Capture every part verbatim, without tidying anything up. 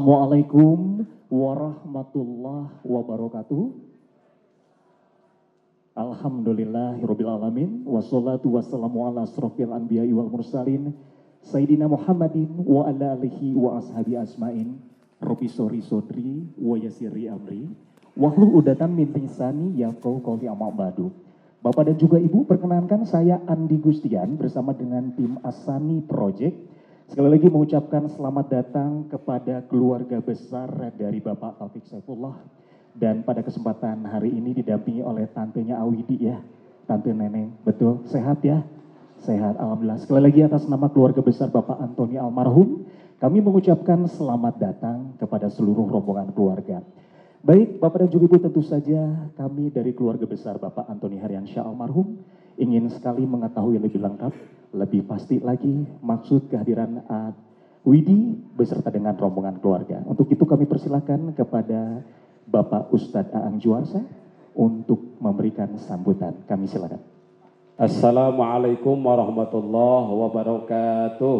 Assalamualaikum warahmatullahi wabarakatuh. Alhamdulillahirabbil alamin wassalatu wassalamu ala asrofil anbiya'i wal mursalin Sayyidina Muhammadin wa ala alihi wa ashabi asma'in. Rabbi sori sodri wa yasiri amri wahlul udatan min lisani yafqahu qawli amma ba'du. Bapak dan juga Ibu, perkenankan saya Andi Gustian bersama dengan tim Asani Project sekali lagi mengucapkan selamat datang kepada keluarga besar dari Bapak Taufik Saifullah. Dan pada kesempatan hari ini didampingi oleh tantenya Awidi ya, tante Neneng, betul, sehat ya? Sehat, alhamdulillah. Sekali lagi atas nama keluarga besar Bapak Antoni almarhum, kami mengucapkan selamat datang kepada seluruh rombongan keluarga. Baik, Bapak dan juga Ibu, tentu saja kami dari keluarga besar Bapak Antoni Haryansyah almarhum ingin sekali mengetahui lebih lengkap, lebih pasti lagi maksud kehadiran uh, Widi beserta dengan rombongan keluarga. Untuk itu kami persilakan kepada Bapak Ustadz Aang Juarsa untuk memberikan sambutan. Kami silakan. Assalamualaikum warahmatullahi wabarakatuh.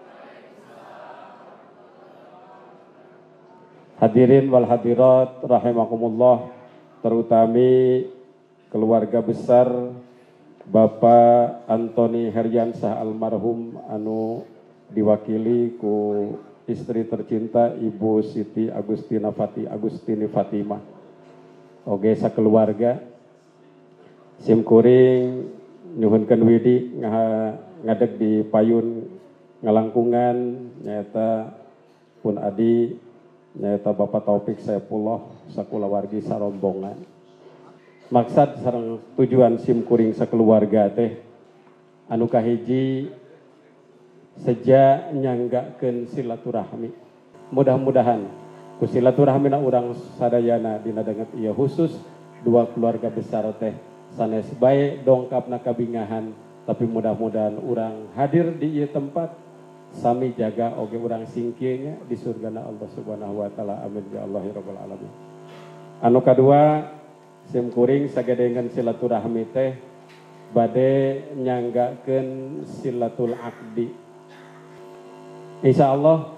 Hadirin wal hadirat rahimakumullah, terutami keluarga besar Bapak Antoni Haryansyah almarhum anu diwakili ku istri tercinta Ibu Siti Agustina Fati Agustini Fatimah. Oge sakeluarga simkuring nyuhunkeun widi ngadeg di payun ngalangkungan nyaeta pun adi nyaeta Bapak Taufik Saifullah sakulawargi sarombongan. Maksud sareng tujuan simkuring sakeluarga teh anu kahiji seja nyanggakeun silaturahmi. Mudah-mudahan ku silaturahmina urang sadayana dina denget ieu khusus dua keluarga besar teh sanes bae dongkapna kabingahan, tapi mudah-mudahan urang hadir di ieu tempat sami jaga oge urang singkirnya di surgana Allah Subhanahu wa taala. Amin ya Allah ya rabbal alamin. Anu kadua simkuring sagedengan silaturahmi teh bade nyanggakeun silatul akdi. Insya Allah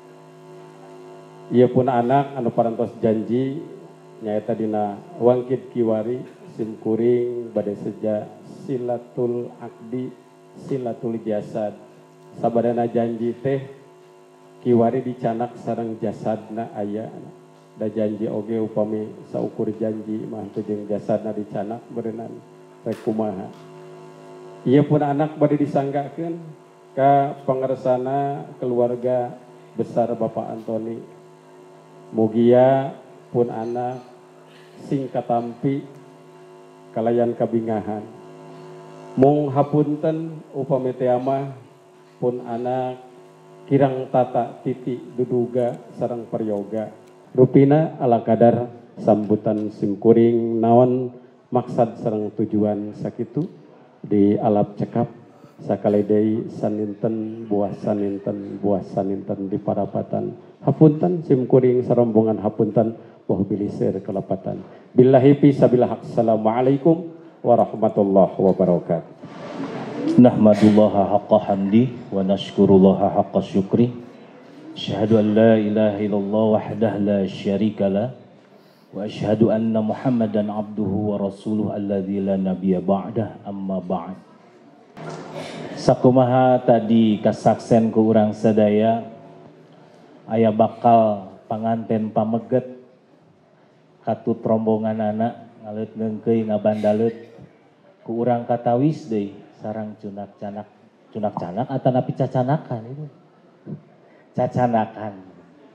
ieu pun anak anu parantos janji nyaeta dina wangkit kiwari simkuring bade seja silatul akdi silatul jasad. Sabadana janji teh kiwari dicanak sareng jasadna aya. Da janji oge upami saukur janji mah teu jeung jasadna dicanak beureunan rek kumaha. Ieu pun anak bade disanggakeun ka pangersana keluarga besar Bapak Antoni. Mugia pun anak sing katampi kalayan kabingahan. Mung hapunten upami teh mah pun anak kirang tata titi duduga sareng peryoga. Rupina ala kadar sambutan simkuring naon maksud sareng tujuan sakitu di alap cekap sakali deui saninten buah saninten buah saninten di parapatan hapunten simkuring sarombongan hapunten wah bilisir kelepatan billahi fisabilillah. Assalamualaikum warahmatullahi wabarakatuh. Nahmadullaha haqqa hamdi wa nashkurullaha haqqa syukri. Asyhadu an la ilaha illallah wahdah la syarikalah wa asyhadu anna Muhammadan abduhu wa rasuluh alladzi la nabiyya ba'dah amma ba'd. Sakumaha tadi kasaksen ku urang sadaya aya bakal panganten pameget katut rombongan anak ngaleut ngeungkeuy ngabandaleut ku urang katawis deui sareng cunak-canak cunak-canak atanapi cacanakan itu cacanakan.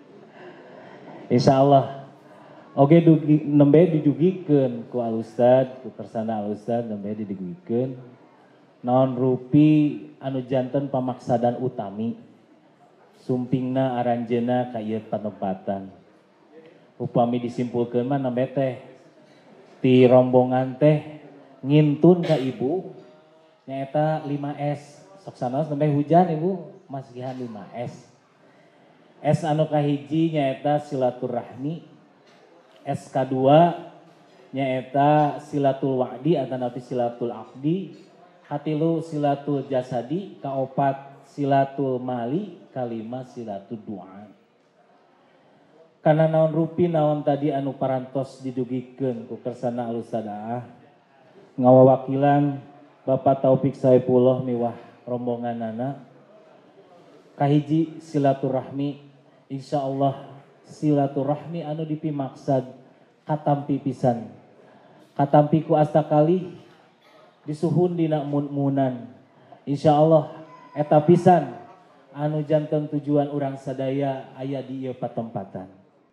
Insya Allah oge dugi nembe dijugikeun ku alustad ku kersana alustad nembe didugikeun naon rupi anu janten pamaksadan utami sumpingna aranjeuna ka ieu panempatan. Upami disimpulkeun mah nembe teh ti rombongan teh ngintun ka ibu nyaeta lima S. Sok sanaos nembe hujan ibu masihan lima S. S anu kahiji nyaeta silaturahmi, S kadua nyaeta silatul wa'di atanapi silatul aqdi, hatilu silatul jasadi, kaopat silatul mali, kalima silatul du'a. Karena naon rupi naon tadi anu parantos didugikeun ku kersana Al-Ustadzah ngawawakilan Bapak Taufik Saifullah miwah rombonganana kahiji silaturahmi insyaallah silaturahmi anu dipimaksad katampi pisan katampi ku asta kalih disuhun dina mun-munan insyaallah eta pisan anu janten tujuan urang sadaya aya di ieu patempatan.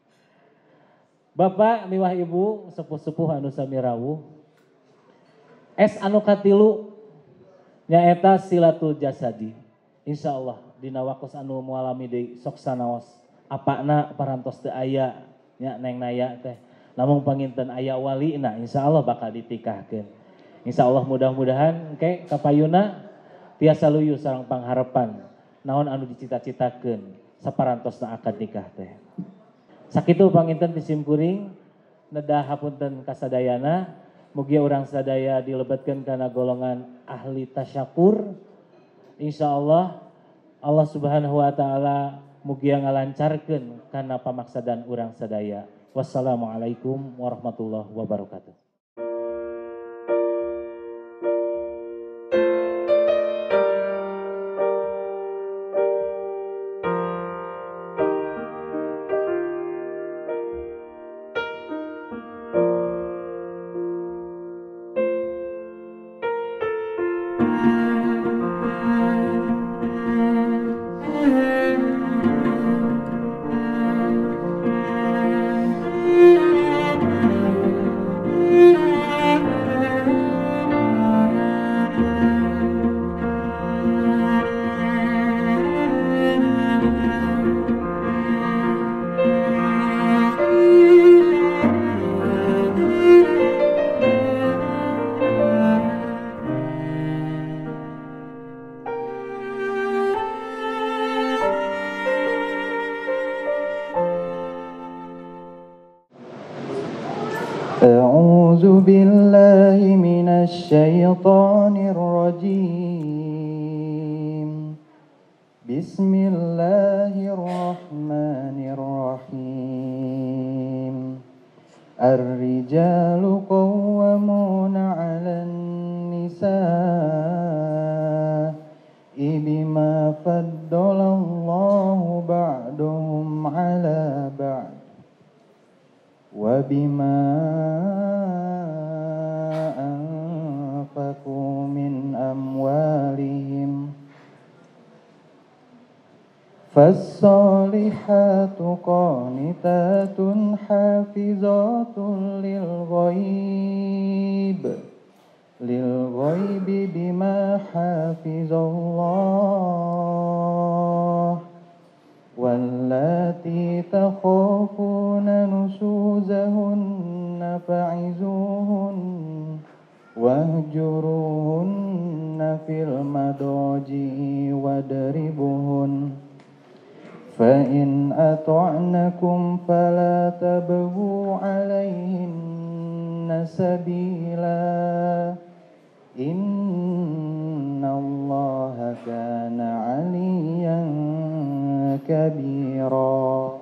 Bapak miwah Ibu sepuh-sepuh anu sami rawuh. Es anu katilu nyaeta silatul jasadi. Insyaallah dina wakos anu mualami deui sok sanaos apana parantos teu aya nya neng naya teh. Lamun panginten aya walina insyaallah bakal ditikahkeun. Insyaallah mudah-mudahan engke kapayuna tiasa luyu sareng pangharepan naon anu dicita-citakeun saparantosna akad nikah teh. Sakitu panginten pisimkuring nedah hapunten kasadayana mugia urang sadaya dilebetkeun kana golongan ahli tasyakur. Insyaallah Allah Subhanahu wa taala mugia ngalancarkeun kana pamaksadan urang sadaya. Wassalamualaikum warahmatullahi wabarakatuh. أعوذ بالله من الشيطان الرجيم بسم الله الرحمن الرحيم الرجال قوامون على النساء بما فضل الله بعضهم على بعض وبما أنفقوا من أموالهم فالصالحات قانتات حافظات للغيب للغيب بما حافظ الله واللاتي تخافون نشوزهن فعظوهن واهجروهن في المضاجع واضربوهن فإن أطعنكم فلا تبغوا عليهن سبيلا إن الله كان عليا كبيرا.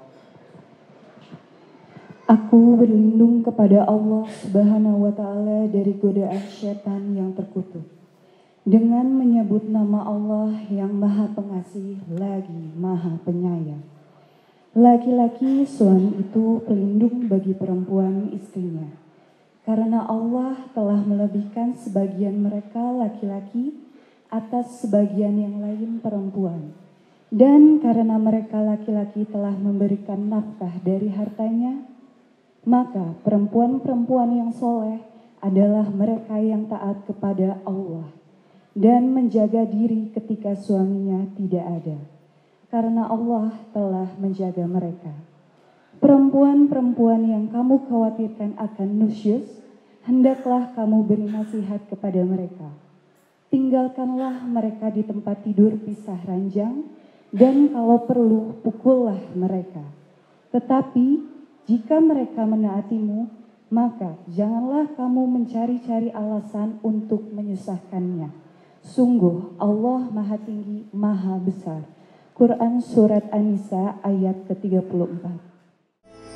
Aku berlindung kepada Allah Subhanahu wa taala dari godaan syaitan yang terkutuk dengan menyebut nama Allah yang Maha Pengasih lagi Maha Penyayang. Laki-laki suami itu pelindung bagi perempuan istrinya, karena Allah telah melebihkan sebagian mereka laki-laki atas sebagian yang lain perempuan. Dan karena mereka laki-laki telah memberikan nafkah dari hartanya, maka perempuan-perempuan yang soleh adalah mereka yang taat kepada Allah dan menjaga diri ketika suaminya tidak ada, karena Allah telah menjaga mereka. Perempuan-perempuan yang kamu khawatirkan akan nusyuz, hendaklah kamu beri nasihat kepada mereka. Tinggalkanlah mereka di tempat tidur pisah ranjang, dan kalau perlu pukullah mereka. Tetapi jika mereka menaatimu, maka janganlah kamu mencari-cari alasan untuk menyusahkannya. Sungguh Allah Maha Tinggi, Maha Besar. Quran Surat An-Nisa ayat ke tiga puluh empat.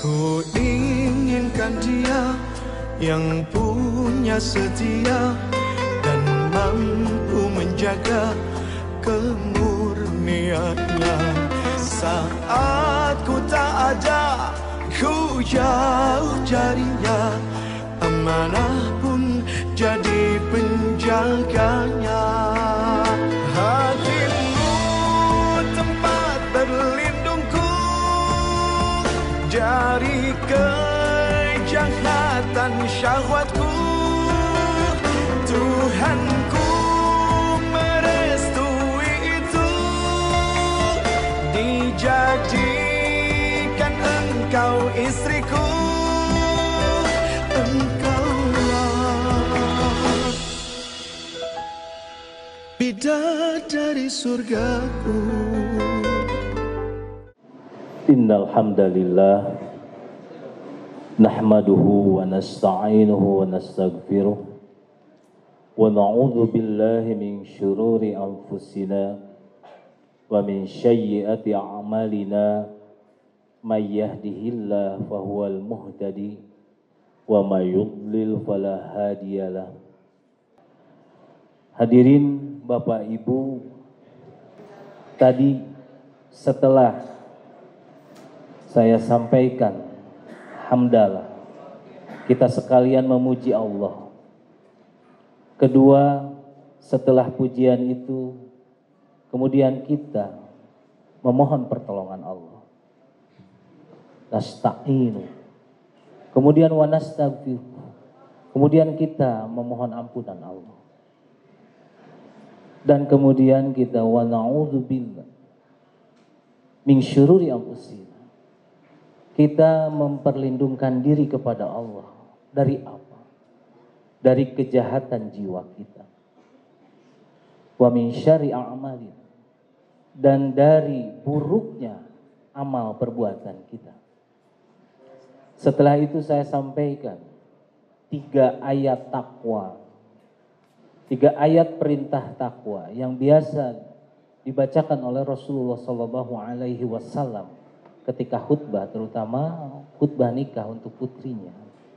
Ku inginkan dia yang punya setia dan mampu menjaga kemurniannya. Saat ku tak ada, ku jauh carinya, amanah pun jadi penjaganya. Hatimu tempat berlindungku dari kejahatan syahwatku. Tuhanku merestui itu, dijadikan engkau istriku. Engkaulah bidadari surgaku. Innal hamdalillah nahmaduhu wa nasta'inuhu wa nastaghfiruh wa na'udzu billahi min syururi anfusina wa min sayyiati a'malina may yahdihillahu fahuwal muhtadi wa may yudlil fala hadiyalah. Hadirin Bapak Ibu, tadi setelah saya sampaikan hamdalah, kita sekalian memuji Allah. Kedua, setelah pujian itu, kemudian kita memohon pertolongan Allah. Nasta'inu. Kemudian wa nastaghfir. Kemudian kita memohon ampunan Allah. Dan kemudian kita wa na'udzubillah min syururi anfusina. Kita memperlindungkan diri kepada Allah dari apa? Dari kejahatan jiwa kita. Wa min syarri a'malin, dan dari buruknya amal perbuatan kita. Setelah itu saya sampaikan tiga ayat takwa, tiga ayat perintah takwa yang biasa dibacakan oleh Rasulullah Shallallahu Alaihi Wasallam ketika khutbah, terutama khutbah nikah untuk putrinya.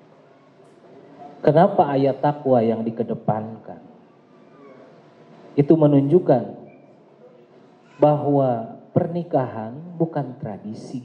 Kenapa ayat takwa yang dikedepankan? Itu menunjukkan bahwa pernikahan bukan tradisi.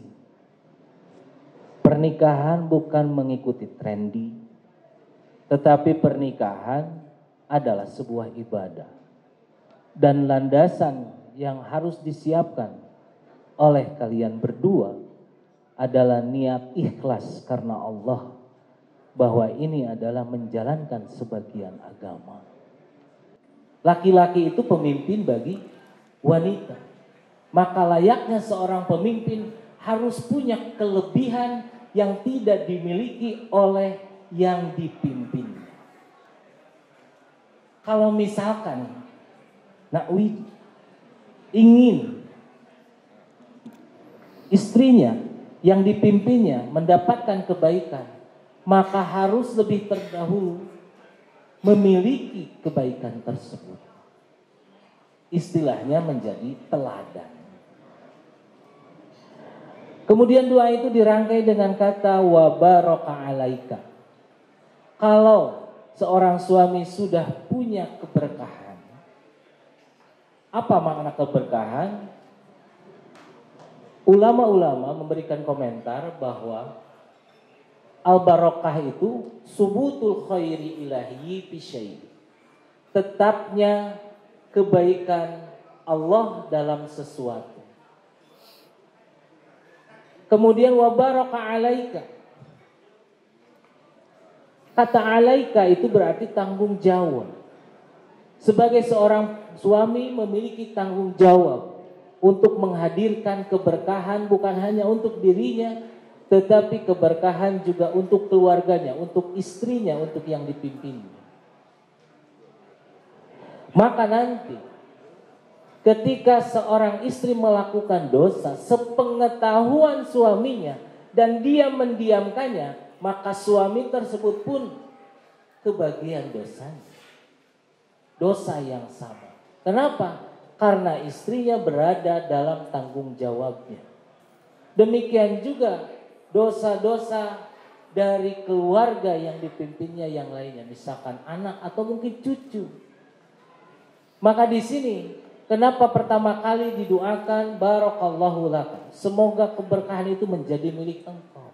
Pernikahan bukan mengikuti trendy. Tetapi pernikahan adalah sebuah ibadah. Dan landasan yang harus disiapkan oleh kalian berdua adalah niat ikhlas karena Allah, bahwa ini adalah menjalankan sebagian agama. Laki-laki itu pemimpin bagi wanita. Maka layaknya seorang pemimpin harus punya kelebihan yang tidak dimiliki oleh yang dipimpin. Kalau misalkan Nakwi ingin istrinya yang dipimpinnya mendapatkan kebaikan, maka harus lebih terdahulu memiliki kebaikan tersebut. Istilahnya menjadi teladan. Kemudian doa itu dirangkai dengan kata wa baraka alaika. Kalau seorang suami sudah punya keberkahan. Apa makna keberkahan? Ulama-ulama memberikan komentar bahwa al-barakah itu subutul khairi ilahi bisyai. Tetapnya kebaikan Allah dalam sesuatu. Kemudian wa baraka alaika. Kata alaika itu berarti tanggung jawab. Sebagai seorang suami memiliki tanggung jawab untuk menghadirkan keberkahan bukan hanya untuk dirinya, tetapi keberkahan juga untuk keluarganya, untuk istrinya, untuk yang dipimpinnya. Maka nanti ketika seorang istri melakukan dosa sepengetahuan suaminya dan dia mendiamkannya, maka suami tersebut pun kebagian dosanya. Dosa yang sama. Kenapa? Karena istrinya berada dalam tanggung jawabnya. Demikian juga dosa-dosa dari keluarga yang dipimpinnya yang lainnya, misalkan anak atau mungkin cucu. Maka di sini kenapa pertama kali didoakan barakallahu laka, semoga keberkahan itu menjadi milik engkau.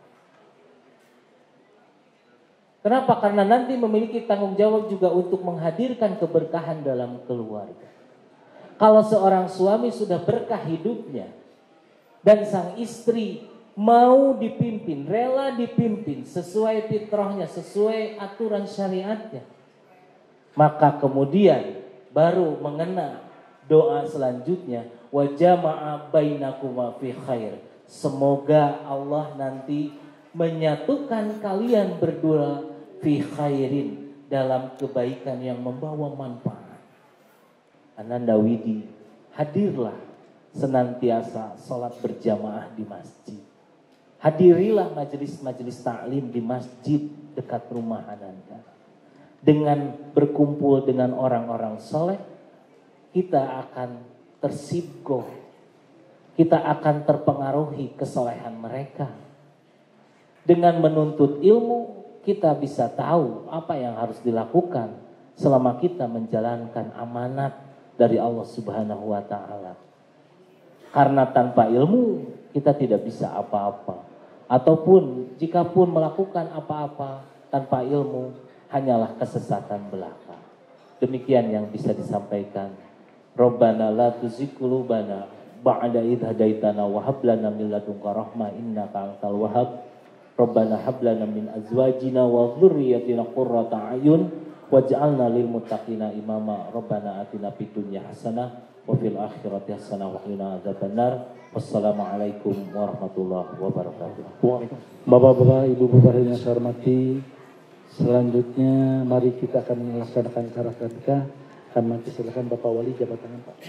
Kenapa? Karena nanti memiliki tanggung jawab juga untuk menghadirkan keberkahan dalam keluarga. Kalau seorang suami sudah berkah hidupnya dan sang istri mau dipimpin, rela dipimpin sesuai fitrahnya, sesuai aturan syariatnya, maka kemudian baru mengena doa selanjutnya, wa jama'a bainakuma fi khair. Semoga Allah nanti menyatukan kalian berdua fi khairin, dalam kebaikan yang membawa manfaat. Ananda Widi, hadirlah senantiasa sholat berjamaah di masjid. Hadirilah majelis-majelis taklim di masjid dekat rumah Ananda. Dengan berkumpul dengan orang-orang soleh, kita akan tersibgoh, kita akan terpengaruhi kesolehan mereka. Dengan menuntut ilmu, kita bisa tahu apa yang harus dilakukan selama kita menjalankan amanat dari Allah Subhanahu wa Ta'ala. Karena tanpa ilmu kita tidak bisa apa-apa. Ataupun jikapun melakukan apa-apa tanpa ilmu, hanyalah kesesatan belaka. Demikian yang bisa disampaikan. Rabbana la tuzigh qulubana ba'da idh hadaitana wa hab lana min ladunka rahmah innaka antal wahhab. Rabbana hab lana min azwajina wa dhurriyyatina qurrata a'yun waj'alna lil muttaqina imama. Rabbana atina fid dunya hasanah wa fil akhirati hasanah wa qina adzabannar. Wassalamualaikum warahmatullahi wabarakatuh. Bapak-bapak, ibu-bapak yang saya hormati, selanjutnya mari kita akan melaksanakan cara sedekah. Kami silakan Bapak Wali jabat tangan Pak.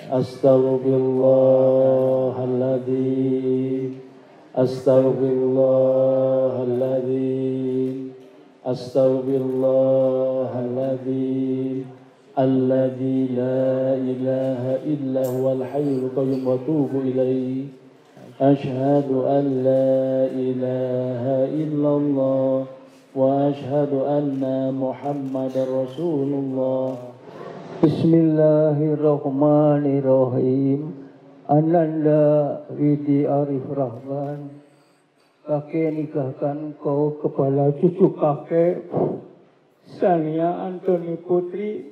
Astaghfirullahaladzim, astaghfirullahaladzim, astaghfirullahaladzim, alladzi la ilaha illa huwal hayyul qayyum wa atubu ilaihi. Asyhadu an la ilaha illallah wa asyhadu anna Muhammadar Rasulullah. Bismillahirrahmanirrahim. Ananda Widi Arif Rahman, kakek nikahkan kau kepala cucu kakek Sania Antoni Putri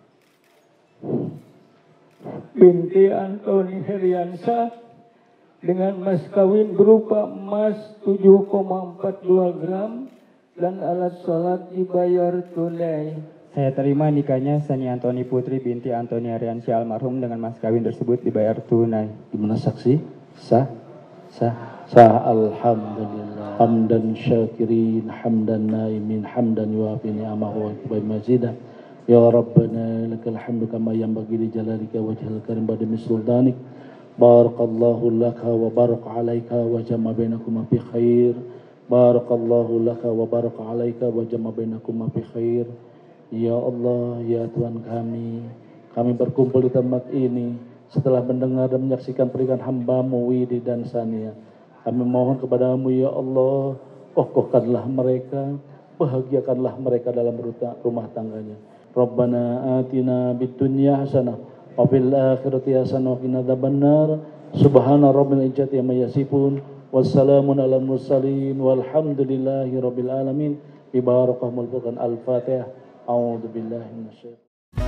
binti Antoni Heriansyah dengan mas kawin berupa emas tujuh koma empat dua gram dan alat sholat dibayar tunai. Saya terima nikahnya Sania Antoni Putri binti Antoni Heriansyah almarhum dengan mas kawin tersebut dibayar tunai. Gimana saksi? Sah? Sah? Sah. Alhamdulillah. Hamdan syakirin, hamdan naimin, hamdan yuafi ni'amahu wa kibai mazidah. Ya Rabbana lakal hamdu kama yanbaghi li jalalika wajhal karim badami sultanik. Barakallahu laka wa baraka alaika wa jama bainakuma fi khair. Barakallahu laka wa baraka alaika wa jama bainakuma fi khair. Ya Allah, ya Tuhan kami, kami berkumpul di tempat ini setelah mendengar dan menyaksikan pernikahan hamba-Mu Widi dan Sania. Kami mohon kepadamu ya Allah, kokohkanlah mereka, bahagiakanlah mereka dalam rumah tangganya. Rabbana atina bid dunya hasanah wa fil akhirati hasanah wa qina adzabannar. Subhana rabbil izzati amma yasifun. Wassalamun alal mursalin walhamdulillahi rabbil alamin. Bi barakahumul furqan. Al-Fatihah. A'udzu billahi minasyaitonir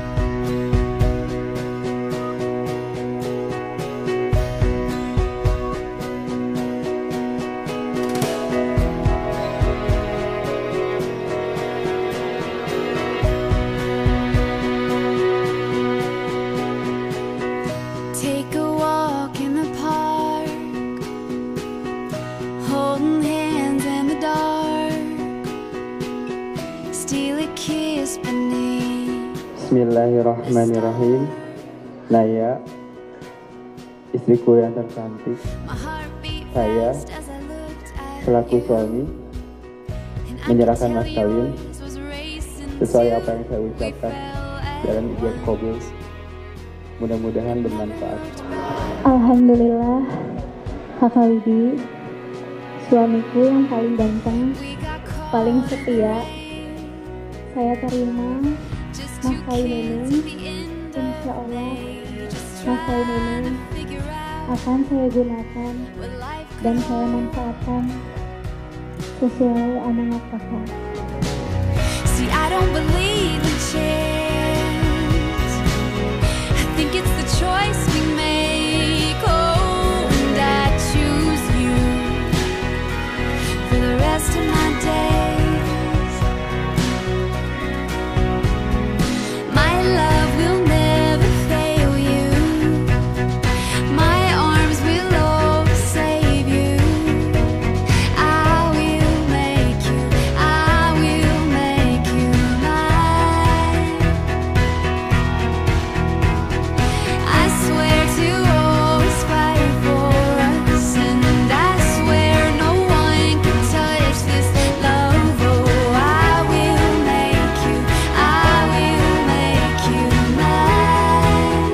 Take a walk in the park, holding hands in the dark, steal a kiss beneath. Bismillahirrahmanirrahim. Naya, istriku yang tercantik, My heart beat saya fast as I looked at selaku you, suami and I menyerahkan could mas tell kawin yours was racing sesuai too. apa yang saya We ucapkan fell as dalam ijab qabul. Mudah-mudahan bermanfaat. Alhamdulillah, Kakak Widi, suamiku yang paling ganteng, paling setia. Saya terima mas kawin ini. Insya Allah mas kawin ini akan saya gunakan dan saya manfaatkan sesuai amanat kakak. See, I don't believe in chance. I think it's the choice we make. Oh, and I choose you for the rest of my days. My love will never fail you. My arms will always save you. I will make you, I will make you mine. I swear to always fight for us, and I swear no one can touch this love. Oh, I will make you, I will make you mine.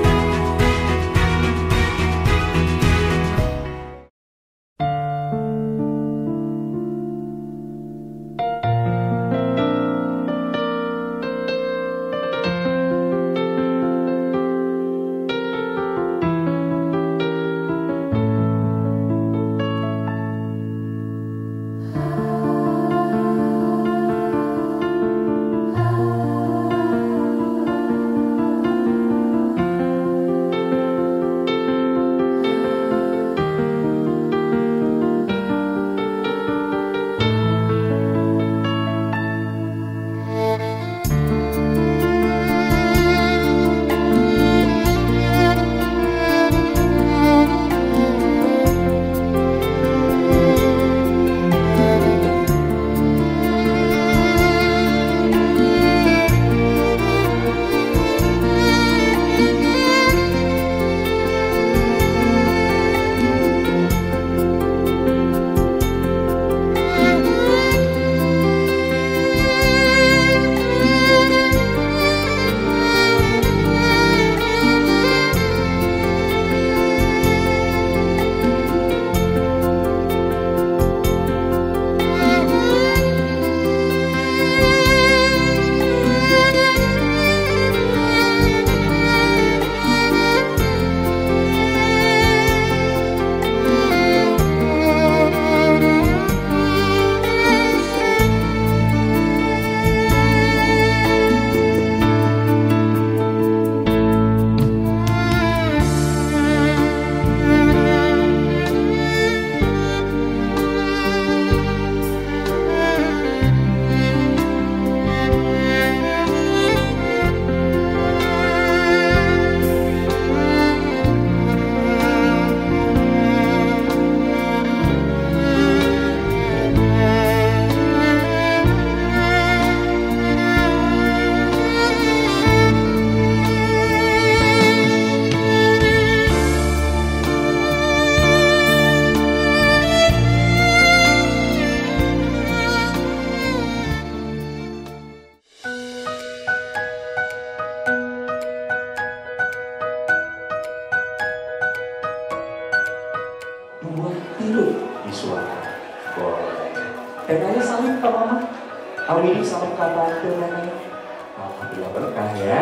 Dua tilu di suara. Boleh. Tetanya saling ke mama. Awili saling ke bantu nenek. Alhamdulillah berkah ya.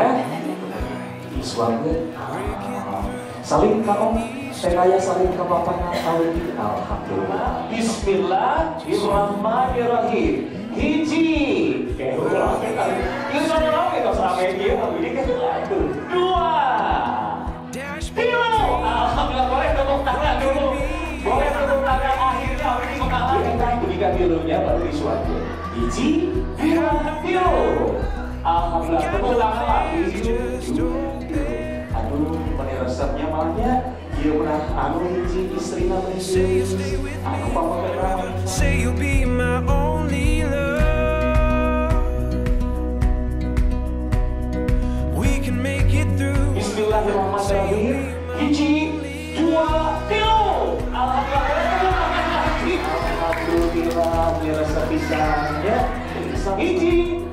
Di suaranya. Saling ke om. Tetanya saling ke bapaknya. Awili. Alhamdulillah. Bismillahirrahmanirrahim. Hiji. Kayak udah. Insya Allah kita sampai dia. Awili kan satu. Dua. Tilu. Alhamdulillah boleh tepuk tangan dulu. Boleh tepuk tangan akhirnya ini mengalahkan bunyikan tilunya baru disuapin. Hiji, dua, tilu. Alhamdulillah tepuk tangan lagi. Aduh, mana resepnya malahnya? Dia pernah anu hiji istri namanya. Anu papa pernah. Say you'll be my only love. We can make it through. Bismillahirrahmanirrahim. Hiji, dua, tilu. Alhamdulillah, alhamdulillah, dirasa pisang ya. Hiji,